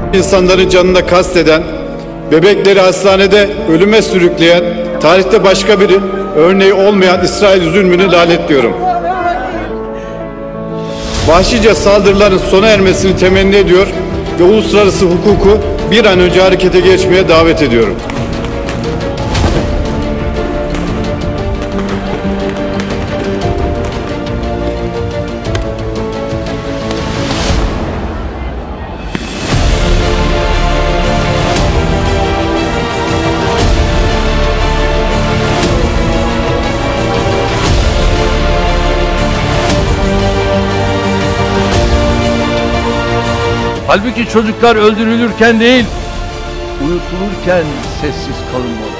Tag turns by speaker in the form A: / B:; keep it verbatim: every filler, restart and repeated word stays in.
A: İnsanların canına kasteden, bebekleri hastanede ölüme sürükleyen, tarihte başka bir örneği olmayan İsrail zulmünü lanetliyorum. Vahşice saldırıların sona ermesini temenni ediyor ve uluslararası hukuku bir an önce harekete geçmeye davet ediyorum.
B: Halbuki çocuklar öldürülürken değil, uyutulurken sessiz kalınmalı.